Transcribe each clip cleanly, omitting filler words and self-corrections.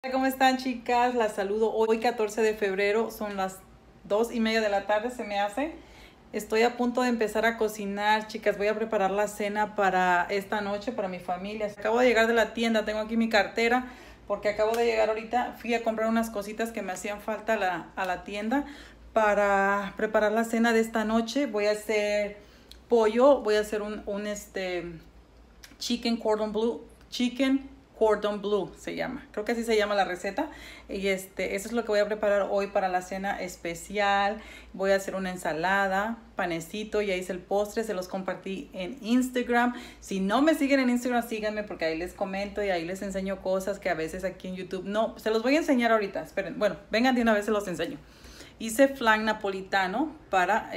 ¿Cómo están, chicas? Las saludo hoy 14 de febrero, son las 2:30 de la tarde, se me hace. Estoy a punto de empezar a cocinar, chicas. Voy a preparar la cena para esta noche, para mi familia. Acabo de llegar de la tienda, tengo aquí mi cartera porque acabo de llegar ahorita. Fui a comprar unas cositas que me hacían falta a la tienda para preparar la cena de esta noche. Voy a hacer pollo, voy a hacer un chicken cordon bleu se llama, creo que así se llama la receta. Y eso es lo que voy a preparar hoy para la cena especial. Voy a hacer una ensalada, panecito, ya hice el postre, se los compartí en Instagram. Si no me siguen en Instagram, síganme porque ahí les comento y ahí les enseño cosas que a veces aquí en YouTube no, se los voy a enseñar ahorita. Esperen, bueno, vengan de una vez, se los enseño. Hice flan napolitano para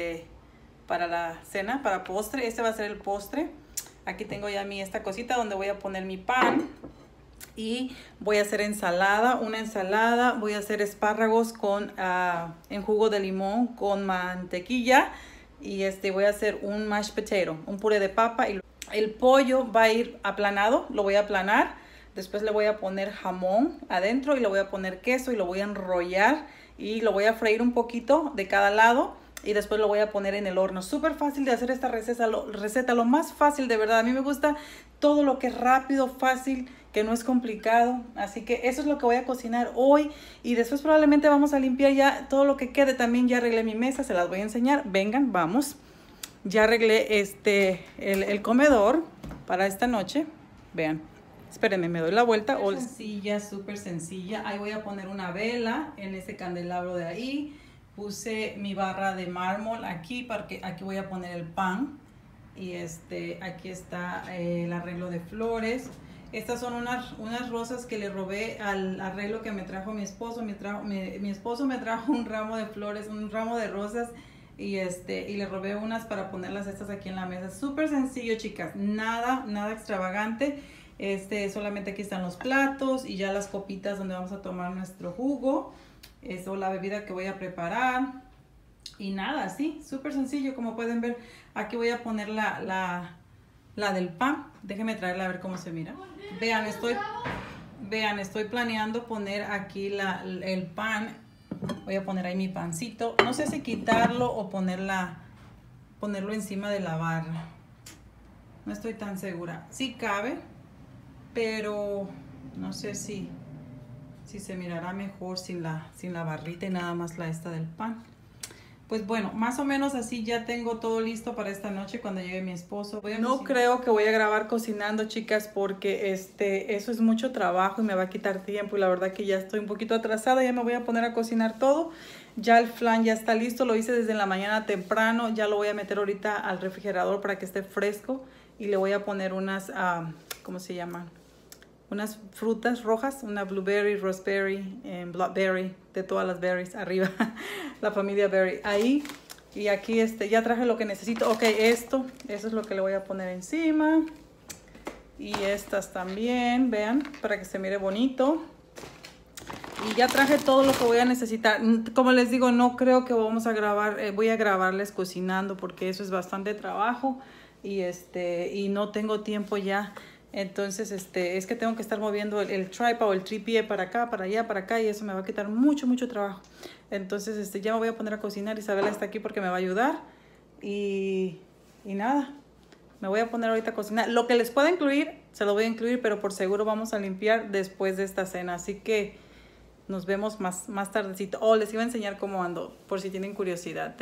la cena, para postre. Este va a ser el postre. Aquí tengo ya esta cosita donde voy a poner mi pan. Y voy a hacer una ensalada. Voy a hacer espárragos en jugo de limón con mantequilla. Y voy a hacer un mashed potato, un puré de papa. Y el pollo va a ir aplanado, lo voy a aplanar. Después le voy a poner jamón adentro y le voy a poner queso y lo voy a enrollar. Y lo voy a freír un poquito de cada lado. Y después lo voy a poner en el horno. Súper fácil de hacer esta receta, lo más fácil de verdad. A mí me gusta todo lo que es rápido, fácil, que no es complicado. Así que eso es lo que voy a cocinar hoy. Y después probablemente vamos a limpiar ya todo lo que quede. También ya arreglé mi mesa, se las voy a enseñar. Vengan, vamos. Ya arreglé el comedor para esta noche. Vean. Espérenme, me doy la vuelta. Sencilla, súper sencilla. Ahí voy a poner una vela en ese candelabro de ahí. Puse mi barra de mármol aquí porque aquí voy a poner el pan. Y aquí está el arreglo de flores. Estas son unas rosas que le robé al arreglo que me trajo mi esposo. Mi esposo me trajo un ramo de flores, un ramo de rosas. Y le robé unas para ponerlas estas aquí en la mesa. Súper sencillo, chicas. Nada extravagante. Solamente aquí están los platos y ya las copitas donde vamos a tomar nuestro jugo. Eso, la bebida que voy a preparar. Y nada, sí, súper sencillo. Como pueden ver, aquí voy a poner la del pan. Déjenme traerla a ver cómo se mira. Vean, estoy planeando poner aquí el pan. Voy a poner ahí mi pancito. No sé si quitarlo o ponerlo encima de la barra. No estoy tan segura. Sí cabe, pero no sé si se mirará mejor sin la barrita y nada más esta del pan. Pues bueno, más o menos así ya tengo todo listo para esta noche cuando llegue mi esposo. No creo que voy a grabar cocinando, chicas, porque eso es mucho trabajo y me va a quitar tiempo. Y la verdad que ya estoy un poquito atrasada, ya me voy a poner a cocinar todo. Ya el flan ya está listo, lo hice desde la mañana temprano. Ya lo voy a meter ahorita al refrigerador para que esté fresco. Y le voy a poner unas, ¿cómo se llaman? Unas frutas rojas, una blueberry, raspberry, blackberry, de todas las berries arriba, la familia berry. Ahí, y aquí ya traje lo que necesito. Ok, eso es lo que le voy a poner encima. Y estas también, vean, para que se mire bonito. Y ya traje todo lo que voy a necesitar. Como les digo, no creo que vamos a grabar, voy a grabarles cocinando porque eso es bastante trabajo. Y no tengo tiempo ya. Entonces, es que tengo que estar moviendo el tripod o el tripié para acá, para allá, para acá. Y eso me va a quitar mucho trabajo. Entonces, ya me voy a poner a cocinar. Isabela está aquí porque me va a ayudar. Y nada, me voy a poner ahorita a cocinar. Lo que les pueda incluir, se lo voy a incluir. Pero por seguro vamos a limpiar después de esta cena. Así que nos vemos más tardecito. Les iba a enseñar cómo ando, por si tienen curiosidad.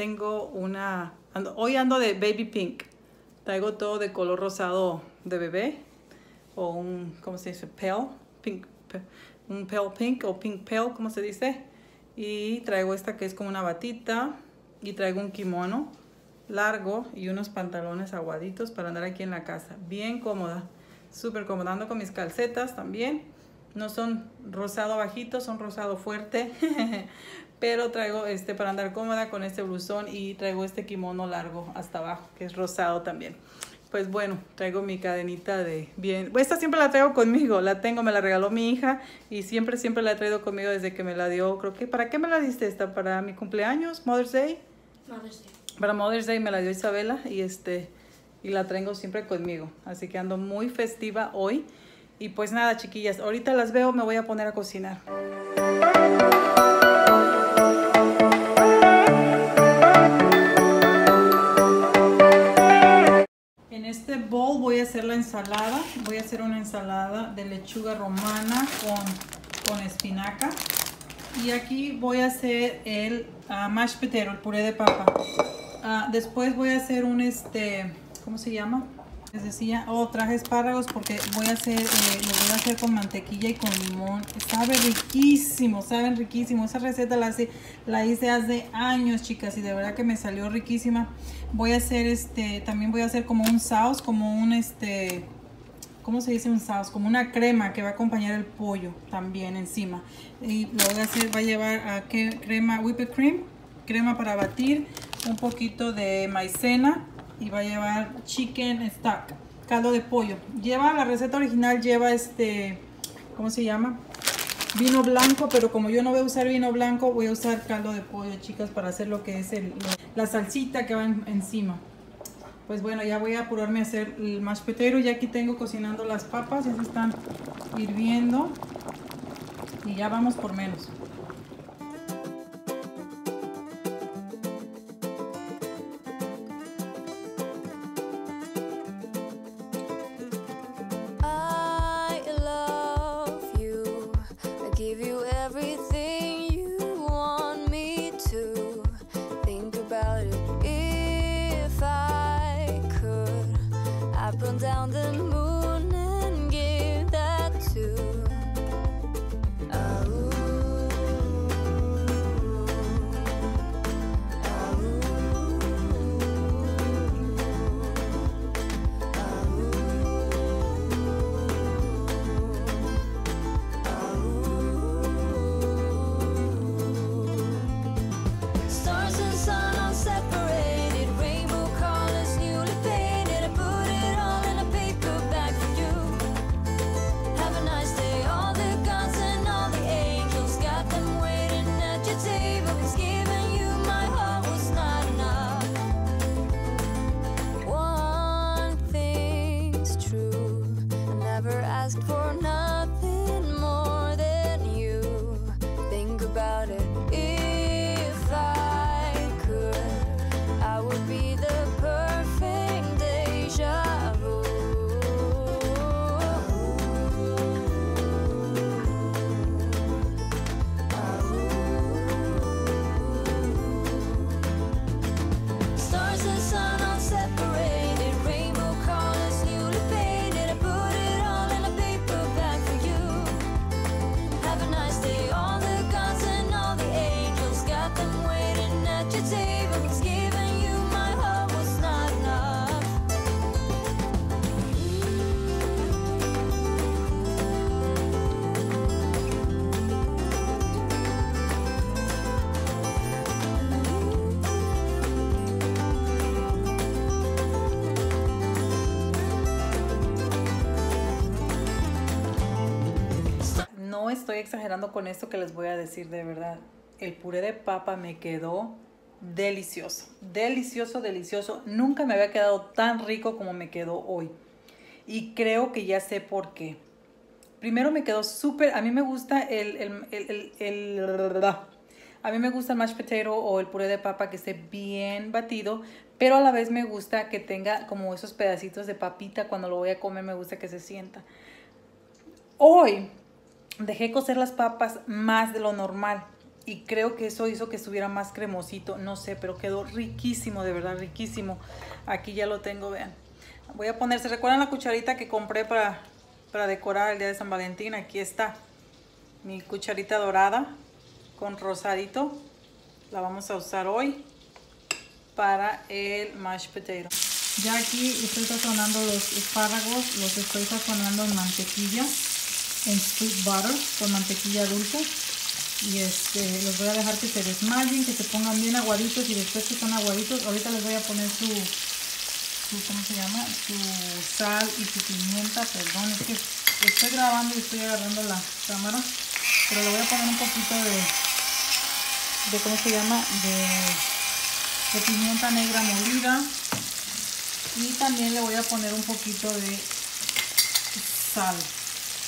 Hoy ando de baby pink. Traigo todo de color rosado de bebé. O ¿cómo se dice? Pale pink, un pale pink o pink pale, ¿cómo se dice? Y traigo esta que es como una batita. Y traigo un kimono largo y unos pantalones aguaditos para andar aquí en la casa. Bien cómoda, súper cómoda. Ando con mis calcetas también. No son rosado bajito, son rosado fuerte. Pero traigo para andar cómoda con este blusón. Y traigo este kimono largo hasta abajo, que es rosado también. Pues bueno, traigo mi cadenita esta siempre la traigo conmigo, me la regaló mi hija y siempre la he traído conmigo desde que me la dio. Creo que, ¿para qué me la diste esta? ¿Para mi cumpleaños? ¿Mother's Day? Mother's Day. Para Mother's Day me la dio Isabela y la traigo siempre conmigo. Así que ando muy festiva hoy. Y pues nada, chiquillas, ahorita las veo, me voy a poner a cocinar. En este bowl voy a hacer la ensalada. Voy a hacer una ensalada de lechuga romana con espinaca. Y aquí voy a hacer el mashed potato, el puré de papa. Después voy a hacer un ¿cómo se llama? Les decía, traje espárragos porque voy a hacer, lo voy a hacer con mantequilla y con limón. Sabe riquísimo, saben riquísimo. Esa receta la hice hace años, chicas, y de verdad que me salió riquísima. Voy a hacer también voy a hacer como un sauce, como un ¿cómo se dice un sauce? Como una crema que va a acompañar el pollo también encima. Y lo voy a hacer, va a llevar crema whipped cream, crema para batir, un poquito de maicena. Y va a llevar chicken stock, caldo de pollo. La receta original lleva ¿cómo se llama? Vino blanco, pero como yo no voy a usar vino blanco, voy a usar caldo de pollo, chicas, para hacer lo que es la salsita que va encima. Pues bueno, ya voy a apurarme a hacer el mashed potato. Ya aquí tengo cocinando las papas, ya se están hirviendo. Y ya vamos por menos. Down the moon and give that to stars and sun are separated, rainbow colors newly painted. I put it all in a paper bag for you. Have a nice day. All the gods and all the angels got them waiting at your table. 'Cause giving you my heart was not enough. One thing's true, I never asked for nothing more than you. Think about it. If I could, I would be the perfect deja vu. Stars and sun are separated, rainbow colors newly painted. I put it all in a paper bag for you. Have a nice day. All the gods and all the angels got them waiting at your table. 'Cause giving you my heart was not enough. No estoy exagerando con esto que les voy a decir, de verdad. El puré de papa me quedó delicioso. Delicioso, delicioso. Nunca me había quedado tan rico como me quedó hoy. Y creo que ya sé por qué. Primero me quedó súper... A mí me gusta a mí me gusta el mashed potato o el puré de papa que esté bien batido, pero a la vez me gusta que tenga como esos pedacitos de papita. Cuando lo voy a comer me gusta que se sienta. Hoy dejé cocer las papas más de lo normal y creo que eso hizo que estuviera más cremosito. No sé, pero quedó riquísimo, de verdad riquísimo. Aquí ya lo tengo, vean. Voy a poner, ¿se recuerdan la cucharita que compré para decorar el día de San Valentín? Aquí está mi cucharita dorada con rosadito. La vamos a usar hoy para el mashed potato. Ya aquí estoy sazonando los espárragos, los estoy sazonando en mantequilla, en sweet butter, con mantequilla dulce. Y los voy a dejar que se desmayen, que se pongan bien aguaditos, y después que están aguaditos, ahorita les voy a poner su ¿cómo se llama? Su sal y su pimienta. Perdón, es que estoy grabando y estoy agarrando la cámara, pero le voy a poner un poquito de ¿cómo se llama? De pimienta negra molida, y también le voy a poner un poquito de sal.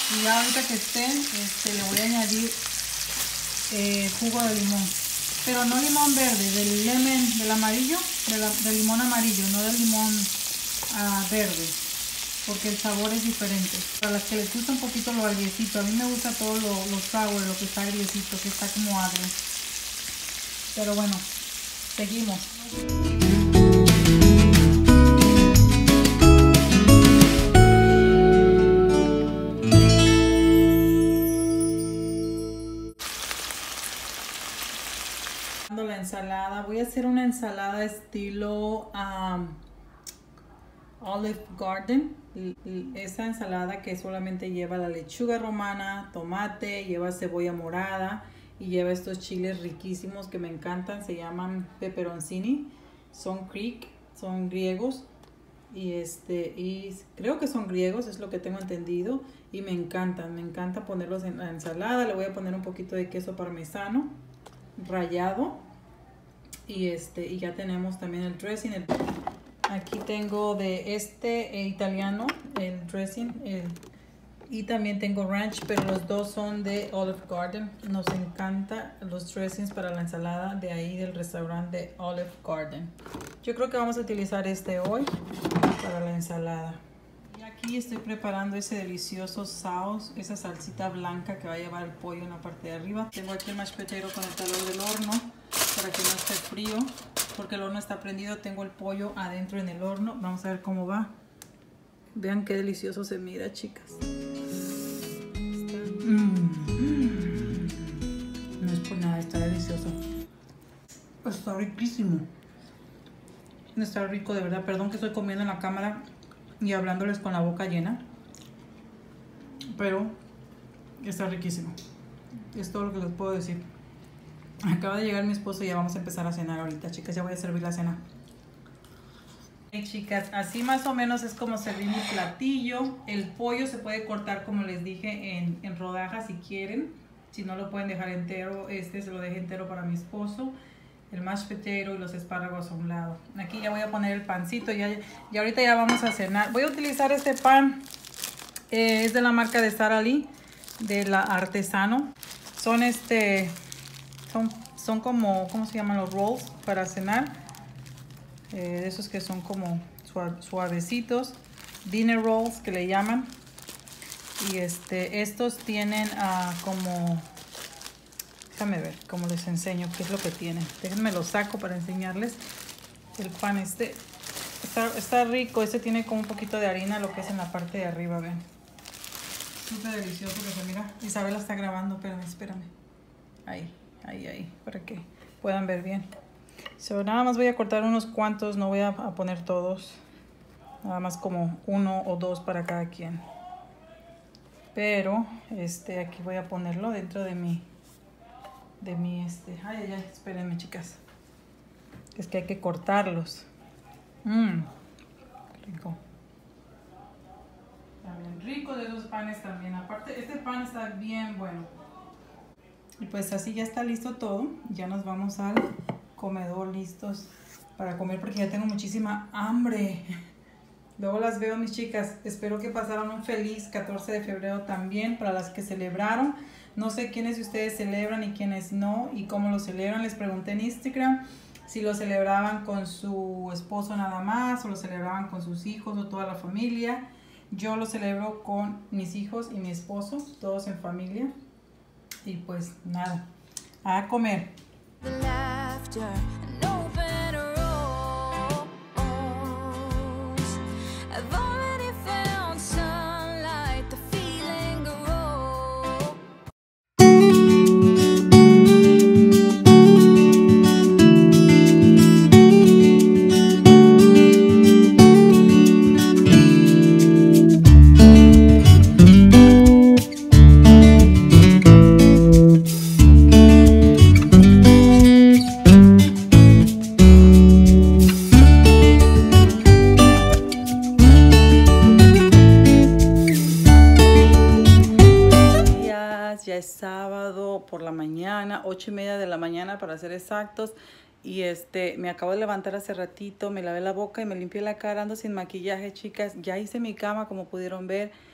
Y ya ahorita que estén, le voy a añadir jugo de limón. Pero no limón verde, del amarillo, del limón amarillo, no del limón verde. Porque el sabor es diferente. Para las que les gusta un poquito lo agriecito, a mí me gusta todo lo sour, lo que está agriecito, que está como agrio. Pero bueno, seguimos. La ensalada, voy a hacer una ensalada estilo Olive Garden. Esa ensalada que solamente lleva la lechuga romana, tomate, lleva cebolla morada y lleva estos chiles riquísimos que me encantan, se llaman peperoncini, son griegos y creo que son griegos, es lo que tengo entendido, y me encanta ponerlos en la ensalada. Le voy a poner un poquito de queso parmesano rallado y ya tenemos también el dressing. Aquí tengo de italiano el dressing y también tengo ranch, pero los dos son de Olive Garden. Nos encantan los dressings para la ensalada de ahí del restaurante de Olive Garden. Yo creo que vamos a utilizar hoy para la ensalada. Y aquí estoy preparando ese delicioso sauce, esa salsita blanca que va a llevar el pollo en la parte de arriba. Tengo aquí el mashed potato con el calor del horno para que no esté frío, porque el horno está prendido. Tengo el pollo adentro en el horno. Vamos a ver cómo va. Vean qué delicioso se mira, chicas. No es por nada, está delicioso. Está riquísimo. Está rico, de verdad. Perdón que estoy comiendo en la cámara y hablándoles con la boca llena, pero está riquísimo. Es todo lo que les puedo decir. Acaba de llegar mi esposo y ya vamos a empezar a cenar ahorita, chicas. Ya voy a servir la cena. Hey, chicas, así más o menos es como servir mi platillo. El pollo se puede cortar, como les dije, en rodajas si quieren. Si no, lo pueden dejar entero. Se lo dejé entero para mi esposo. El mashed potato y los espárragos a un lado. Aquí ya voy a poner el pancito. Y ahorita ya vamos a cenar. Voy a utilizar este pan. Es de la marca de Sara Lee, de la Artesano. Son como, ¿cómo se llaman los rolls para cenar? De esos que son como suavecitos. Dinner rolls que le llaman. Y estos tienen como... Déjame ver cómo les enseño qué es lo que tienen. Déjenme lo saco para enseñarles. El pan está rico. Tiene como un poquito de harina, lo que es en la parte de arriba, ven. Súper delicioso que se mira. Isabela está grabando, espérame. Ahí, para que puedan ver bien. Nada más voy a cortar unos cuantos, no voy a poner todos. Nada más como 1 o 2 para cada quien. Pero, aquí voy a ponerlo dentro de mi... espérenme, chicas. Es que hay que cortarlos. Rico. Está bien rico de esos panes también. Aparte, este pan está bien bueno. Y pues así ya está listo todo. Ya nos vamos al comedor listos para comer porque ya tengo muchísima hambre. Luego las veo, mis chicas. Espero que pasaron un feliz 14 de febrero también para las que celebraron. No sé quiénes de ustedes celebran y quiénes no y cómo lo celebran. Les pregunté en Instagram si lo celebraban con su esposo nada más o lo celebraban con sus hijos o toda la familia. Yo lo celebro con mis hijos y mi esposo, todos en familia. Y pues nada, a comer. The laughter and open rose. I've already found sunlight, the feeling grows. Ya es sábado por la mañana, 8:30 de la mañana para ser exactos. Y me acabo de levantar hace ratito, me lavé la boca y me limpié la cara, ando sin maquillaje, chicas. Ya hice mi cama, como pudieron ver.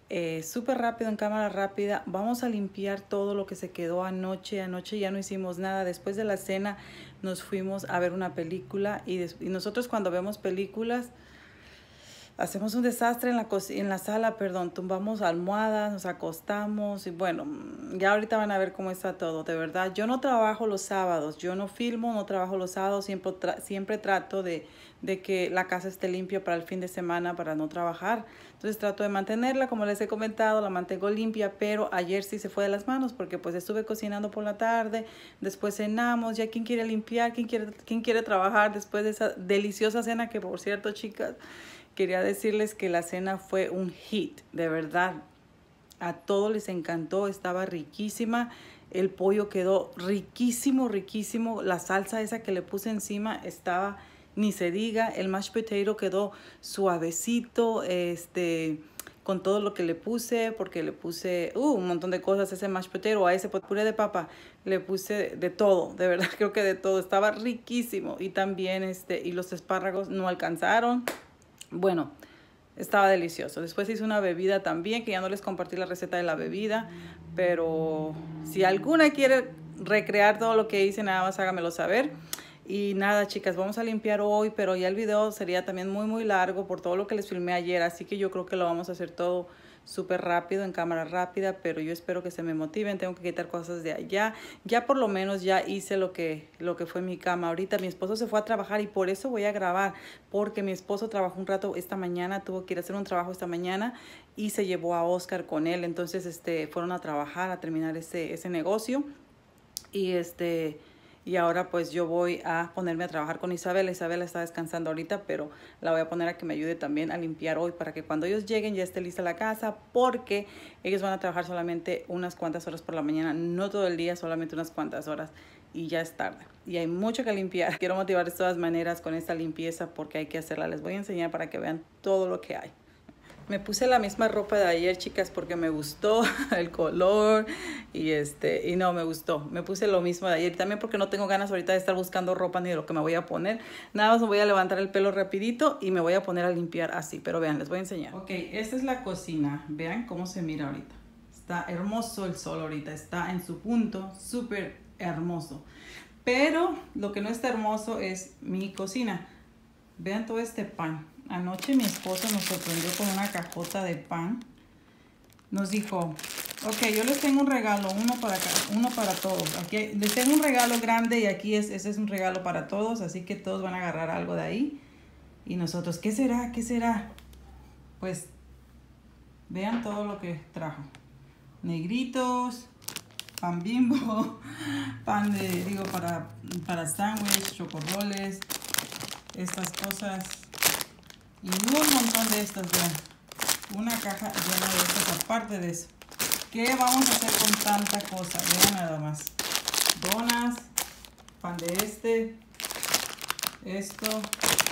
súper rápido, en cámara rápida. Vamos a limpiar todo lo que se quedó anoche. Anoche ya no hicimos nada. Después de la cena nos fuimos a ver una película y nosotros cuando vemos películas hacemos un desastre en la sala, perdón, tumbamos almohadas, nos acostamos y bueno, ya ahorita van a ver cómo está todo, de verdad. Yo no trabajo los sábados, yo no filmo, no trabajo los sábados, siempre trato de que la casa esté limpia para el fin de semana, para no trabajar. Entonces trato de mantenerla, como les he comentado, la mantengo limpia, pero ayer sí se fue de las manos porque pues estuve cocinando por la tarde, después cenamos, ya quién quiere limpiar, quién quiere trabajar después de esa deliciosa cena que por cierto, chicas, quería decirles que la cena fue un hit, de verdad. A todos les encantó, estaba riquísima. El pollo quedó riquísimo, riquísimo. La salsa esa que le puse encima estaba, ni se diga. El mashed potato quedó suavecito, con todo lo que le puse, porque le puse un montón de cosas a ese mashed potato, a ese puré de papa. Le puse de todo, de verdad, creo que de todo. Estaba riquísimo. Y también, y los espárragos no alcanzaron. Bueno, estaba delicioso. Después hice una bebida también, que ya no les compartí la receta de la bebida, pero si alguna quiere recrear todo lo que hice, nada más hágamelo saber. Y nada, chicas, vamos a limpiar hoy, pero ya el video sería también muy, muy largo por todo lo que les filmé ayer, así que yo creo que lo vamos a hacer todo súper rápido, en cámara rápida, pero yo espero que se me motiven. Tengo que quitar cosas de allá. Ya por lo menos ya hice lo que fue mi cama. Ahorita mi esposo se fue a trabajar y por eso voy a grabar, porque mi esposo trabajó un rato esta mañana, tuvo que ir a hacer un trabajo esta mañana y se llevó a Oscar con él. Entonces fueron a trabajar, a terminar ese negocio y ahora pues yo voy a ponerme a trabajar con Isabela. Isabela está descansando ahorita, pero la voy a poner a que me ayude también a limpiar hoy para que cuando ellos lleguen ya esté lista la casa, porque ellos van a trabajar solamente unas cuantas horas por la mañana, no todo el día, solamente unas cuantas horas y ya es tarde y hay mucho que limpiar. Quiero motivarles de todas maneras con esta limpieza porque hay que hacerla. Les voy a enseñar para que vean todo lo que hay. Me puse la misma ropa de ayer, chicas, porque me gustó el color y no, me gustó. Me puse lo mismo de ayer también porque no tengo ganas ahorita de estar buscando ropa ni de lo que me voy a poner. Nada más me voy a levantar el pelo rapidito y me voy a poner a limpiar así. Pero vean, les voy a enseñar. Ok, esta es la cocina. Vean cómo se mira ahorita. Está hermoso el sol ahorita. Está en su punto, súper hermoso. Pero lo que no está hermoso es mi cocina. Vean todo este pan. Anoche mi esposo nos sorprendió con una cajota de pan. Nos dijo, ok, yo les tengo un regalo, uno para todos. Aquí les tengo un regalo grande y aquí ese es un regalo para todos, así que todos van a agarrar algo de ahí. Y nosotros, ¿qué será? ¿Qué será? Pues vean todo lo que trajo. Negritos, pan Bimbo, pan para sándwich, chocorroles, estas cosas. Y un montón de estas, vean. Una caja llena de estas, aparte de eso. ¿Qué vamos a hacer con tanta cosa? Vean nada más. Donas, pan de esto.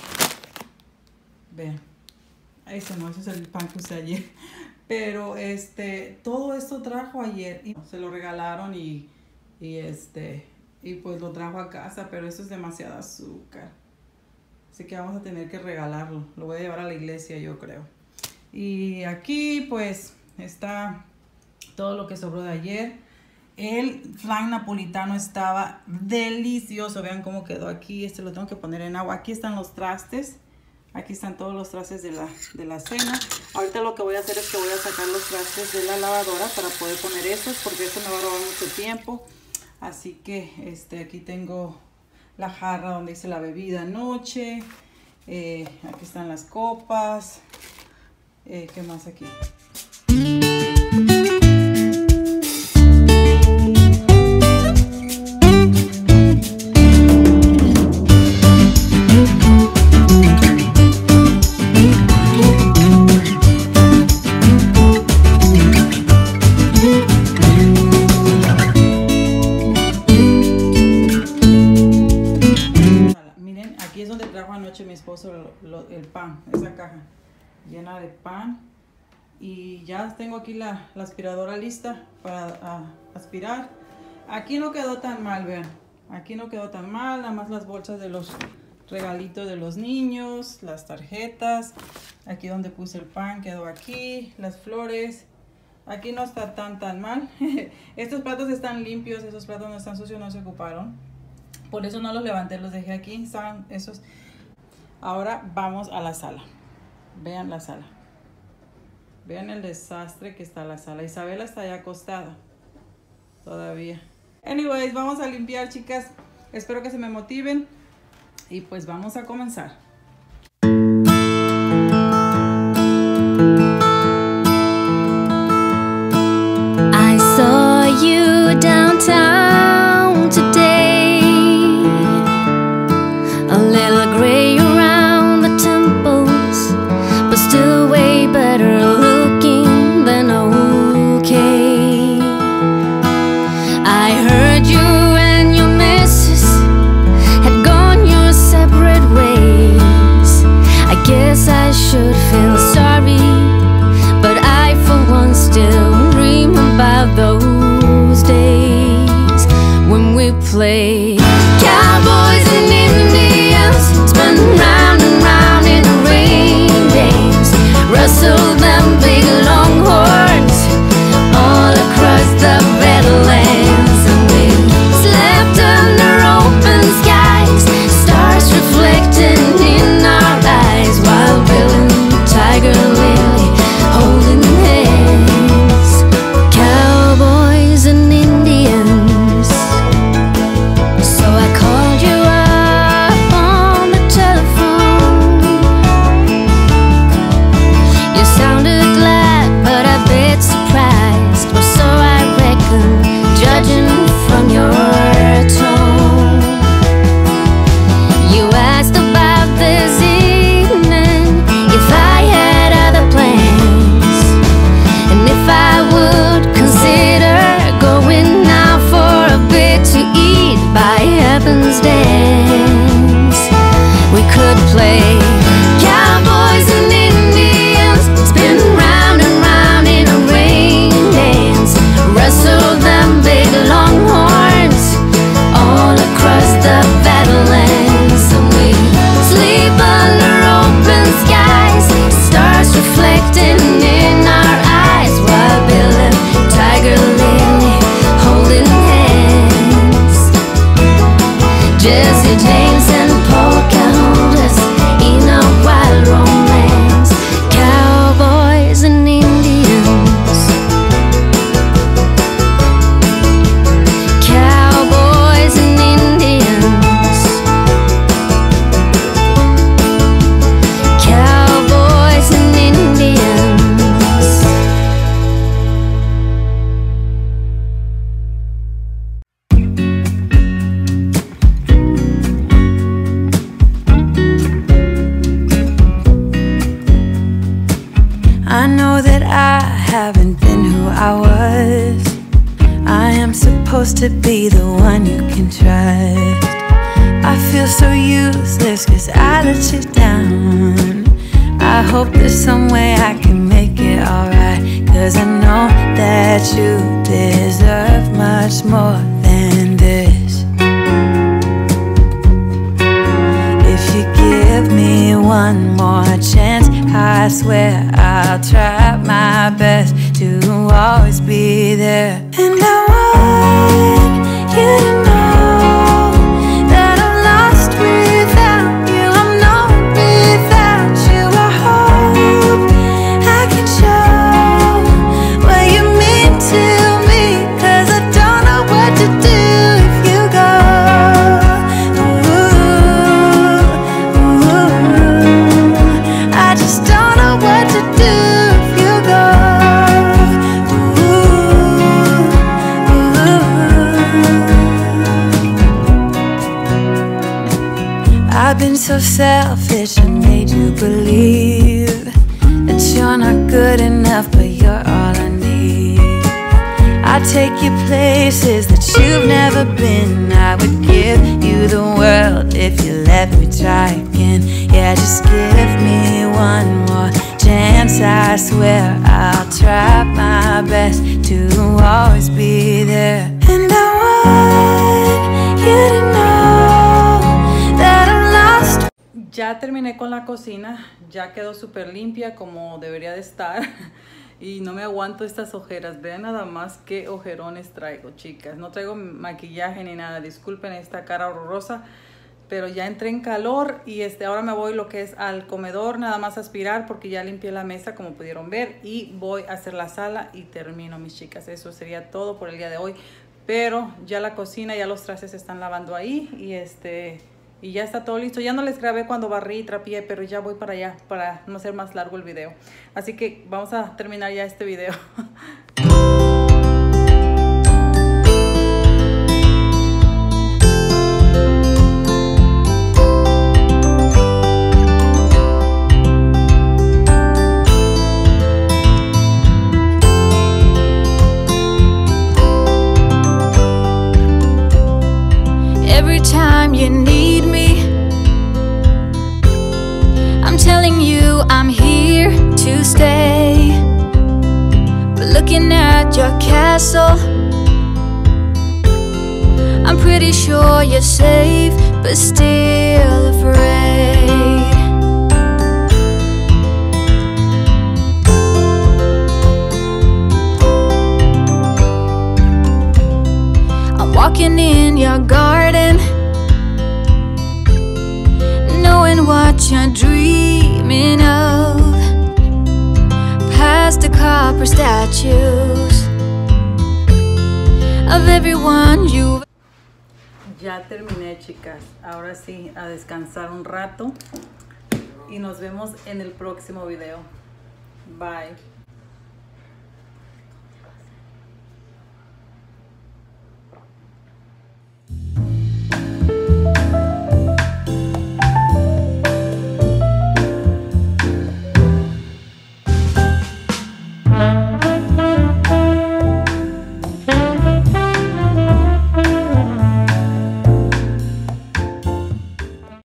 Vean. Ese es el pan que usé ayer. Pero todo esto trajo ayer. Y se lo regalaron y pues lo trajo a casa, pero eso es demasiado azúcar. Así que vamos a tener que regalarlo. Lo voy a llevar a la iglesia, yo creo. Y aquí pues está todo lo que sobró de ayer. El flan napolitano estaba delicioso. Vean cómo quedó aquí. Lo tengo que poner en agua. Aquí están los trastes. Aquí están todos los trastes de la cena. Ahorita lo que voy a hacer es que voy a sacar los trastes de la lavadora para poder poner estos, porque eso me va a robar mucho tiempo. Así que aquí tengo la jarra donde hice la bebida anoche. Aquí están las copas. ¿Qué más aquí? Mi esposo el pan, esa caja llena de pan, y ya tengo aquí la aspiradora lista para aspirar. Aquí no quedó tan mal, vean, aquí no quedó tan mal, nada más las bolsas de los regalitos de los niños, las tarjetas. Aquí donde puse el pan quedó aquí, las flores. Aquí no está tan mal. Estos platos están limpios, esos platos no están sucios, no se ocuparon. Por eso no los levanté, los dejé aquí. Estaban esos. Ahora vamos a la sala. Vean la sala. Vean el desastre que está la sala. Isabela está ya acostada. Todavía. Anyways, vamos a limpiar, chicas. Espero que se me motiven. Y pues vamos a comenzar. I saw you downtown today, a little gray around the temples, but still way better looking than okay. I heard you and your missus had gone your separate ways. I guess I should feel sorry, but I for one still dream about those days when we played cowboys and Indians, spun round and round in a rain dance, rustled them big longhorns all across the Badlands, and we slept under open skies, stars reflecting in our eyes, while Bill and Tiger Lily holding hands. Cowboys and Indians. So I called you up on the telephone. You sounded glad, but a bit surprised, or so I reckon, judging from your tone. You asked about this evening, if I had other plans, and if I would consider going out for a bit to eat by Heaven's Dance. We could play cowboys and Indians, spin round and round in a rain dance, wrestle them big longhorns all across the Badlands, and we sleep under open skies, stars reflecting in our eyes, while Bill and Tiger Lily holding hands. Jesse James and Pocahontas in a wild romance. Cowboys and Indians. Cowboys and Indians. Cowboys and Indians. I know that I haven't been who I was. I am supposed to be the one you can trust. I feel so useless 'cause I let you down. I hope there's some way I can make it alright, 'cause I know that you deserve much more than this. If you give me one more chance, I swear I'll try my best to always be there. And I want you to know that I'm lost without you. I'm not without you. I hope I can show what you mean to me, 'cause I don't know what to do if you go. I just don't know what to do if you go. I've been so selfish and made you believe that you're not good enough, but you're all I need. I'd take you places that you've never been. I would give you the world if you let me try again. Yeah, just give me one more chance. I swear I'll try my best to always be there. And I want you to know that I'm lost ya terminé con la cocina, ya quedó súper limpia como debería de estar. Y no me aguanto estas ojeras. Vean nada más qué ojerones traigo, chicas. No traigo maquillaje ni nada. Disculpen esta cara horrorosa, pero ya entré en calor y ahora me voy lo que es al comedor, nada más a aspirar porque ya limpié la mesa como pudieron ver, y voy a hacer la sala y termino, mis chicas. Eso sería todo por el día de hoy, pero ya la cocina, ya los trastes se están lavando ahí y ya está todo listo. Ya no les grabé cuando barrí y trapié, pero ya voy para allá para no hacer más largo el video. Así que vamos a terminar ya este video. Every time you need me, I'm telling you I'm here to stay. But looking at your castle, I'm pretty sure you're safe, but still afraid. I'm walking in your garden, knowing what you're dreaming of, past the copper statues of everyone you've. Ya terminé, chicas. Ahora sí, a descansar un rato y nos vemos en el próximo video. Bye.